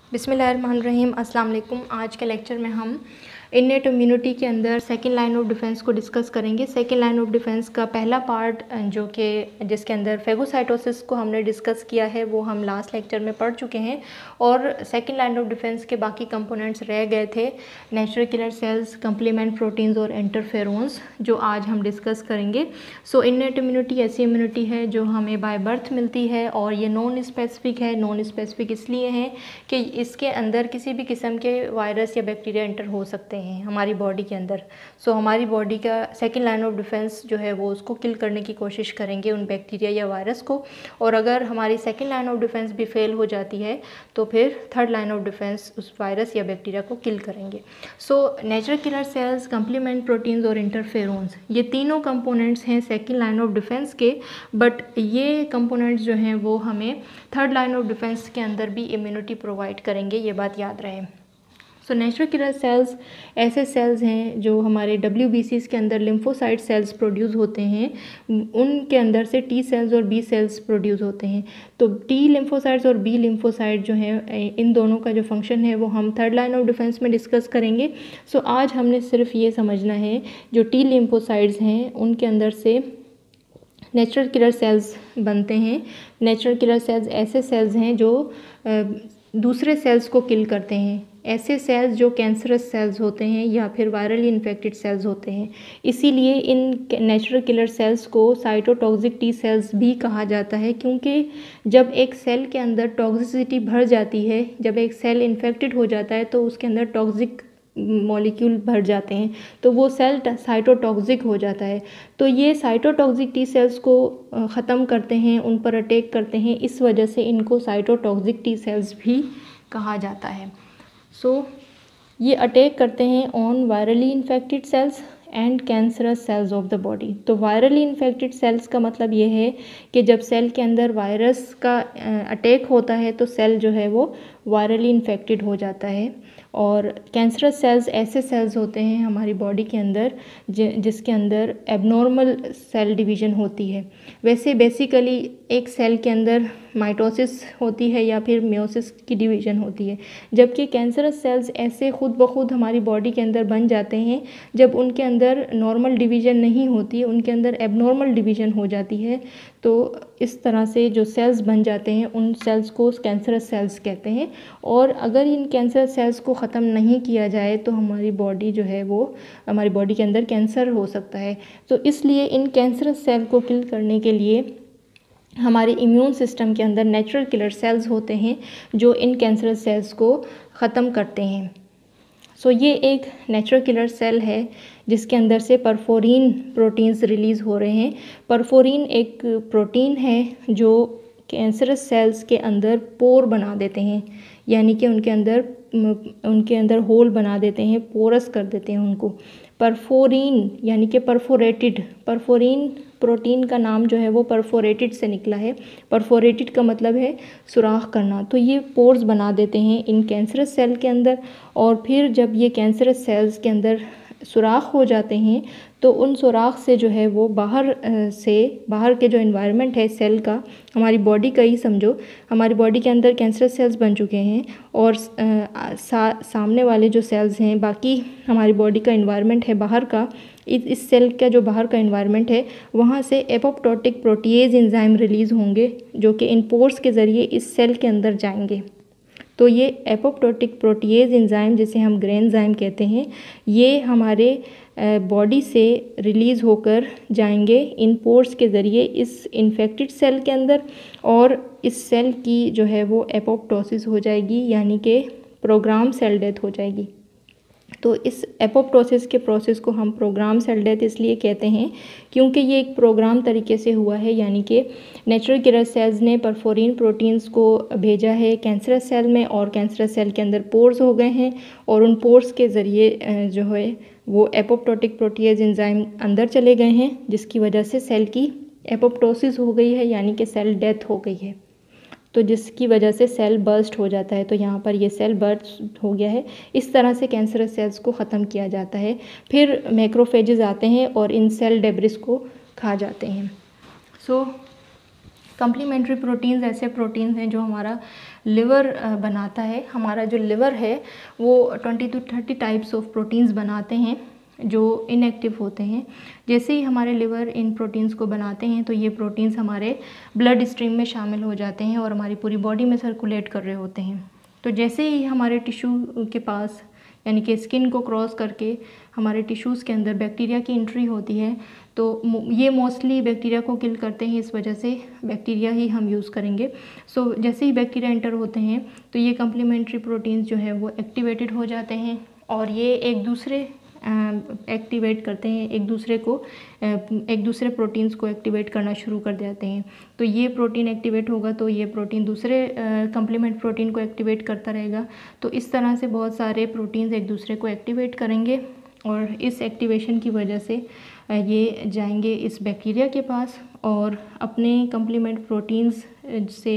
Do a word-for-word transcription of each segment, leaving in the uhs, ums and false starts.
बिस्मिल्लाहिर्रहमानिर्रहीम। अस्सलाम वालेकुम। आज के लेक्चर में हम इन्नेट इम्यूनिटी के अंदर सेकंड लाइन ऑफ डिफेंस को डिस्कस करेंगे। सेकंड लाइन ऑफ डिफेंस का पहला पार्ट जो कि जिसके अंदर फेगोसाइटोसिस को हमने डिस्कस किया है वो हम लास्ट लेक्चर में पढ़ चुके हैं, और सेकंड लाइन ऑफ डिफेंस के बाकी कंपोनेंट्स रह गए थे, natural killer cells, complement proteins और इंटरफेरोन्स, जो आज हम डिस्कस करेंगे। सो इन्नेट इम्यूनिटी ऐसी इम्यूनिटी है जो हमें बाय बर्थ मिलती है, और ये नॉन स्पेसिफिक है। नॉन स्पेसिफिक इसलिए है कि इसके अंदर किसी भी किस्म के वायरस या बैक्टीरिया एंटर हो सकते हैं हमारी बॉडी के अंदर। सो so, हमारी बॉडी का सेकंड लाइन ऑफ डिफेंस जो है वो उसको किल करने की कोशिश करेंगे, उन बैक्टीरिया या वायरस को। और अगर हमारी सेकंड लाइन ऑफ डिफेंस भी फेल हो जाती है तो फिर थर्ड लाइन ऑफ डिफेंस उस वायरस या बैक्टीरिया को किल करेंगे। So natural killer cells, complement proteins और इंटरफेरोन्स, ये तीनों कंपोनेंट्स हैं सेकंड लाइन ऑफ डिफेंस के। बट ये कंपोनेंट्स जो हैं वो हमें थर्ड लाइन ऑफ डिफेंस के अंदर भी इम्यूनिटी प्रोवाइड करेंगे, ये बात याद रहे। सो नेचुरल किलर सेल्स ऐसे सेल्स हैं जो हमारे डब्ल्यू बी सीज़ के अंदर लिम्फोसाइट सेल्स प्रोड्यूस होते हैं, उनके अंदर से टी सेल्स और बी सेल्स प्रोड्यूस होते हैं। तो टी लिम्फोसाइट्स और बी लिम्फोसाइट जो हैं, इन दोनों का जो फंक्शन है वो हम थर्ड लाइन ऑफ डिफेंस में डिस्कस करेंगे। सो so, आज हमने सिर्फ ये समझना है जो टी लिम्फोसाइट्स हैं उनके अंदर से नेचुरल किलर सेल्स बनते हैं। नेचुरल किलर सेल्स ऐसे सेल्स हैं जो दूसरे सेल्स को किल करते हैं। ऐसे सेल्स जो कैंसरस सेल्स होते हैं या फिर वायरली इन्फेक्टेड सेल्स होते हैं, इसीलिए इन नेचुरल किलर सेल्स को साइटोटॉक्सिक टी सेल्स भी कहा जाता है, क्योंकि जब एक सेल के अंदर टॉक्सिसिटी भर जाती है, जब एक सेल इन्फेक्टेड हो जाता है तो उसके अंदर टॉक्सिक मॉलिक्यूल भर जाते हैं, तो वो सेल साइटोटॉक्सिक हो जाता है। तो ये साइटोटॉक्सिक टी सेल्स को ख़त्म करते हैं, उन पर अटैक करते हैं, इस वजह से इनको साइटोटॉक्सिक टी सेल्स भी कहा जाता है। सो so, ये अटैक करते हैं on virally infected cells and cancerous cells of the body. तो वायरली इन्फेक्टेड सेल्स का मतलब ये है कि जब सेल के अंदर वायरस का अटैक होता है तो सेल जो है वो वायरली इन्फेक्टेड हो जाता है। और कैंसरस सेल्स ऐसे सेल्स होते हैं हमारी बॉडी के अंदर जि, जिसके अंदर एबनॉर्मल सेल डिवीज़न होती है। वैसे बेसिकली एक सेल के अंदर माइटोसिस होती है या फिर मियोसिस की डिवीज़न होती है, जबकि कैंसरस सेल्स ऐसे खुद ब खुद हमारी बॉडी के अंदर बन जाते हैं जब उनके अंदर नॉर्मल डिवीज़न नहीं होती, उनके अंदर एबनॉर्मल डिवीज़न हो जाती है। तो इस तरह से जो सेल्स बन जाते हैं उन सेल्स को कैंसरस सेल्स कहते हैं। और अगर इन कैंसरस सेल्स को ख़त्म नहीं किया जाए तो हमारी बॉडी जो है वो हमारी बॉडी के अंदर कैंसर हो सकता है। तो इसलिए इन कैंसरस सेल को किल करने के लिए हमारे इम्यून सिस्टम के अंदर नेचुरल किलर सेल्स होते हैं जो इन कैंसरस सेल्स को ख़त्म करते हैं। सो so, ये एक नेचुरल किलर सेल है जिसके अंदर से परफोरीन प्रोटीन्स रिलीज़ हो रहे हैं। परफोरीन एक प्रोटीन है जो कैंसरस सेल्स के अंदर पोर बना देते हैं, यानी कि उनके अंदर उनके अंदर होल बना देते हैं, पोरस कर देते हैं उनको। परफोरीन यानी कि परफोरेटेड, परफोरीन प्रोटीन का नाम जो है वो परफोरेटेड से निकला है। परफोरेटेड का मतलब है सुराख करना। तो ये पोर्स बना देते हैं इन कैंसरस सेल के अंदर, और फिर जब ये कैंसरस सेल्स के अंदर सुराख हो जाते हैं तो उन सुराख से जो है वो बाहर से बाहर के जो इन्वायरमेंट है सेल का, हमारी बॉडी का ही समझो, हमारी बॉडी के अंदर कैंसरस सेल्स बन चुके हैं और सा, सामने वाले जो सेल्स हैं, बाकी हमारी बॉडी का इन्वायरमेंट है बाहर का, इस इस सेल का जो बाहर का इन्वायरमेंट है वहाँ से एपोप्टोटिक प्रोटीएज एंजाइम रिलीज़ होंगे जो कि इन पोर्स के ज़रिए इस सेल के अंदर जाएंगे। तो ये एपोप्टोटिक प्रोटीएज एंजाइम, जिसे हम ग्रेनजाइम कहते हैं, ये हमारे बॉडी से रिलीज़ होकर जाएंगे इन पोर्स के ज़रिए इस इन्फेक्टेड सेल के अंदर, और इस सेल की जो है वो एपोप्टोसिस हो जाएगी, यानी कि प्रोग्राम सेल डेथ हो जाएगी। तो इस एपोप्टोसिस के प्रोसेस को हम प्रोग्राम सेल डेथ इसलिए कहते हैं क्योंकि ये एक प्रोग्राम तरीके से हुआ है, यानी कि नेचुरल किलर सेल्स ने परफोरीन प्रोटीन्स को भेजा है कैंसरस सेल में, और कैंसरस सेल के अंदर पोर्स हो गए हैं, और उन पोर्स के ज़रिए जो है वो एपोप्टोटिक प्रोटीएज एंजाइम अंदर चले गए हैं, जिसकी वजह से सेल की एपोप्टोसिस हो गई है, यानी कि सेल डेथ हो गई है। तो जिसकी वजह से सेल बर्स्ट हो जाता है। तो यहाँ पर ये सेल बर्स्ट हो गया है। इस तरह से कैंसरस सेल्स को ख़त्म किया जाता है। फिर मैक्रोफेजेस आते हैं और इन सेल डेब्रिस को खा जाते हैं। सो so, कम्प्लीमेंट्री प्रोटीन्स ऐसे प्रोटीन्स हैं जो हमारा लिवर बनाता है। हमारा जो लिवर है वो twenty to thirty types of proteins बनाते हैं जो इनएक्टिव होते हैं। जैसे ही हमारे लिवर इन प्रोटीन्स को बनाते हैं तो ये प्रोटीन्स हमारे ब्लड स्ट्रीम में शामिल हो जाते हैं और हमारी पूरी बॉडी में सर्कुलेट कर रहे होते हैं। तो जैसे ही हमारे टिश्यू के पास यानी कि स्किन को क्रॉस करके हमारे टिश्यूज़ के अंदर बैक्टीरिया की एंट्री होती है तो ये मोस्टली बैक्टीरिया को किल करते हैं, इस वजह से बैक्टीरिया ही हम यूज़ करेंगे। सो so, जैसे ही बैक्टीरिया एंटर होते हैं तो ये कम्प्लीमेंट्री प्रोटीन्स जो है वो एक्टिवेटेड हो जाते हैं और ये एक दूसरे एक्टिवेट करते हैं, एक दूसरे को एक दूसरे प्रोटीन्स को एक्टिवेट करना शुरू कर देते हैं। तो ये प्रोटीन एक्टिवेट होगा तो ये प्रोटीन दूसरे कम्प्लीमेंट प्रोटीन को एक्टिवेट करता रहेगा। तो इस तरह से बहुत सारे प्रोटीन्स एक दूसरे को एक्टिवेट करेंगे और इस एक्टिवेशन की वजह से ये जाएंगे इस बैक्टीरिया के पास और अपने कम्प्लीमेंट प्रोटीन्स से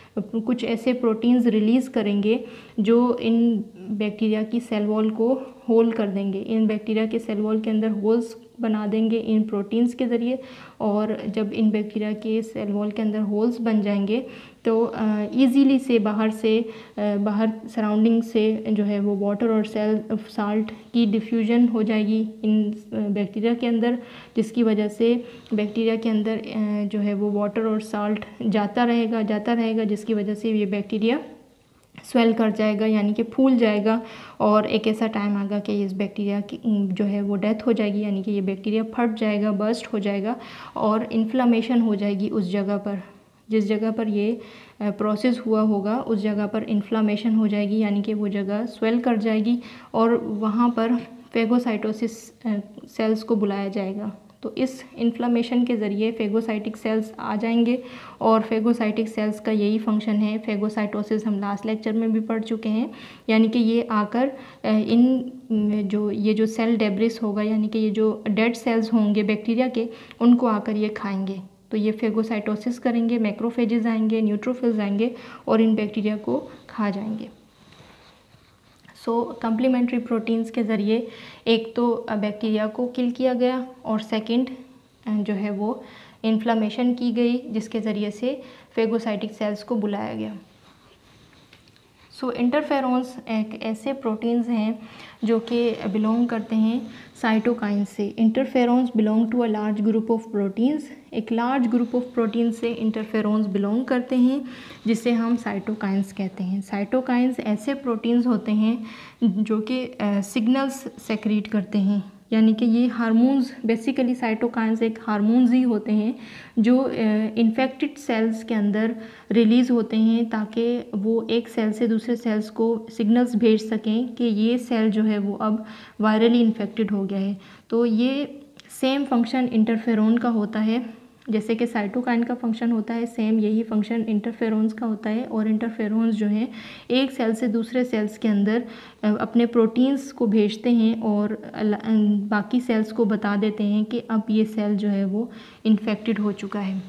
कुछ ऐसे प्रोटीन्स रिलीज़ करेंगे जो इन बैक्टीरिया की सेल वॉल को होल कर देंगे। इन बैक्टीरिया के सेल वॉल के अंदर होल्स बना देंगे इन प्रोटीन्स के ज़रिए और जब इन बैक्टीरिया के सेल वॉल के अंदर होल्स बन जाएंगे तो इजीली से बाहर से बाहर सराउंडिंग से जो है वो वाटर और सेल साल्ट की डिफ्यूजन हो जाएगी इन बैक्टीरिया के अंदर, जिसकी वजह से बैक्टीरिया के अंदर जो है वो वाटर और साल्ट जाता रहेगा जाता रहेगा जिसकी वजह से ये बैक्टीरिया स्वेल कर जाएगा यानी कि फूल जाएगा और एक ऐसा टाइम आएगा कि इस बैक्टीरिया की जो है वो डेथ हो जाएगी यानी कि ये बैक्टीरिया फट जाएगा, बर्स्ट हो जाएगा और इन्फ्लामेशन हो जाएगी उस जगह पर, जिस जगह पर ये प्रोसेस हुआ होगा उस जगह पर इन्फ्लामेशन हो जाएगी यानी कि वो जगह स्वेल कर जाएगी और वहाँ पर फेगोसाइटोसिस सेल्स को बुलाया जाएगा। तो इस इन्फ्लामेशन के ज़रिए फेगोसाइटिक सेल्स आ जाएंगे और फेगोसाइटिक सेल्स का यही फंक्शन है। फेगोसाइटोसिस हम लास्ट लेक्चर में भी पढ़ चुके हैं, यानी कि ये आकर इन जो ये जो सेल डेब्रिस होगा यानी कि ये जो डेड सेल्स होंगे बैक्टीरिया के उनको आकर ये खाएंगे। तो ये फेगोसाइटोसिस करेंगे, मैक्रोफेजेस आएंगे, न्यूट्रोफिल्स आएंगे और इन बैक्टीरिया को खा जाएंगे। सो कम्प्लीमेंट्री प्रोटीन्स के ज़रिए एक तो बैक्टीरिया को किल किया गया और सेकंड जो है वो इन्फ्लामेशन की गई जिसके ज़रिए से फेगोसाइटिक सेल्स को बुलाया गया। सो so, इंटरफेरॉन्स एक ऐसे प्रोटीन्स हैं जो कि बिलोंग करते हैं साइटोकाइन से। Interferons belong to a large group of proteins. एक लार्ज ग्रुप ऑफ प्रोटीन्स से इंटरफेरॉन्स बिलोंग करते हैं जिसे हम साइटोकाइंस कहते हैं। साइटोकाइंस ऐसे प्रोटीन्स होते हैं जो कि सिग्नल्स सेक्रीट करते हैं, यानी कि ये हार्मोन्स, बेसिकली साइटोकाइंस एक हार्मोन्स ही होते हैं जो इन्फेक्टेड सेल्स के अंदर रिलीज़ होते हैं ताकि वो एक सेल से दूसरे सेल्स को सिग्नल्स भेज सकें कि ये सेल जो है वो अब वायरली इन्फेक्टेड हो गया है। तो ये सेम फंक्शन इंटरफेरोन का होता है, जैसे कि साइटोकाइन का फंक्शन होता है, सेम यही फंक्शन इंटरफेरोन्स का होता है। और इंटरफेरोन्स जो हैं एक सेल से दूसरे सेल्स के अंदर अपने प्रोटीन्स को भेजते हैं और बाकी सेल्स को बता देते हैं कि अब ये सेल जो है वो इन्फेक्टेड हो चुका है।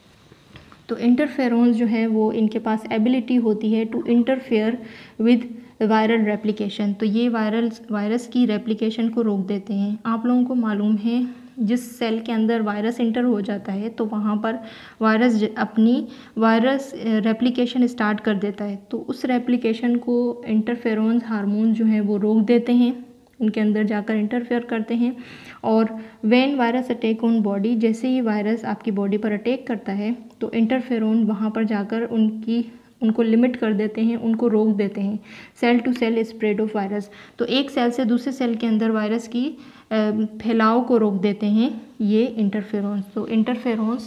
तो इंटरफेरोन्स जो है वो इनके पास एबिलिटी होती है to interfere with viral replication. तो ये वायरल वायरस की रेप्लिकेशन को रोक देते हैं। आप लोगों को मालूम है जिस सेल के अंदर वायरस इंटर हो जाता है तो वहाँ पर वायरस अपनी वायरस रेप्लिकेशन स्टार्ट कर देता है। तो उस रेप्लिकेशन को इंटरफेरोन्स हार्मोन जो है वो रोक देते हैं, उनके अंदर जाकर इंटरफेयर करते हैं। और when virus attack on body, जैसे ही वायरस आपकी बॉडी पर अटैक करता है तो इंटरफेरोन वहाँ पर जाकर उनकी उनको लिमिट कर देते हैं, उनको रोक देते हैं। Cell to cell spread of virus, तो एक सेल से दूसरे सेल के अंदर वायरस की फैलाव को रोक देते हैं ये इंटरफेरोन्स। तो interferons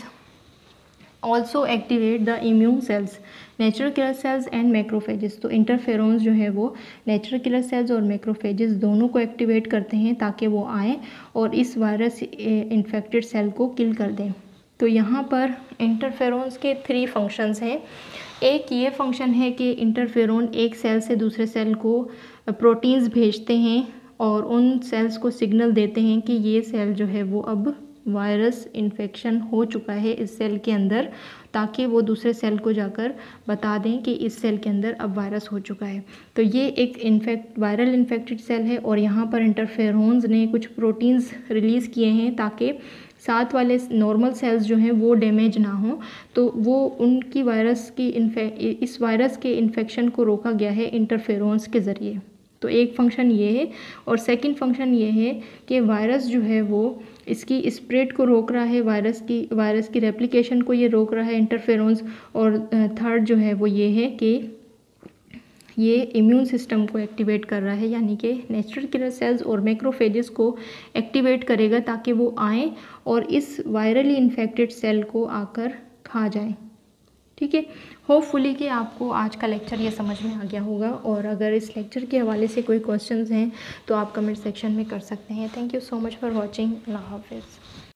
also activate the immune cells, natural killer cells and macrophages. तो इंटरफेरोन्स जो है वो नेचुरल किलर सेल्स और मैक्रोफेजेस दोनों को एक्टिवेट करते हैं ताकि वो आएँ और इस वायरस इन्फेक्टेड सेल को किल कर दें। तो यहाँ पर इंटरफेरोन्स के थ्री फंक्शंस हैं। एक ये फंक्शन है कि इंटरफेरोन एक सेल से दूसरे सेल को प्रोटीन्स भेजते हैं और उन सेल्स को सिग्नल देते हैं कि ये सेल जो है वो अब वायरस इन्फेक्शन हो चुका है इस सेल के अंदर, ताकि वो दूसरे सेल को जाकर बता दें कि इस सेल के अंदर अब वायरस हो चुका है। तो ये एक इन्फेक्ट वायरल इन्फेक्टेड सेल है और यहाँ पर इंटरफेरोन्स ने कुछ प्रोटीन्स रिलीज़ किए हैं ताकि साथ वाले नॉर्मल सेल्स जो हैं वो डैमेज ना हो, तो वो उनकी वायरस की इन्फे इस वायरस के इन्फेक्शन को रोका गया है इंटरफेरोन्स के ज़रिए। तो एक फंक्शन ये है, और सेकंड फंक्शन ये है कि वायरस जो है वो इसकी स्प्रेड को रोक रहा है, वायरस की वायरस की रेप्लिकेशन को ये रोक रहा है इंटरफेरोन्स। और थर्ड जो है वो ये है कि ये इम्यून सिस्टम को एक्टिवेट कर रहा है, यानी कि नेचुरल किलर सेल्स और मैक्रोफेजेस को एक्टिवेट करेगा ताकि वो आएँ और इस वायरली इन्फेक्टेड सेल को आकर खा जाए। ठीक है, होपफुली कि आपको आज का लेक्चर ये समझ में आ गया होगा, और अगर इस लेक्चर के हवाले से कोई क्वेश्चंस हैं तो आप कमेंट सेक्शन में कर सकते हैं। Thank you so much for watching. अल्लाह हाफिज़।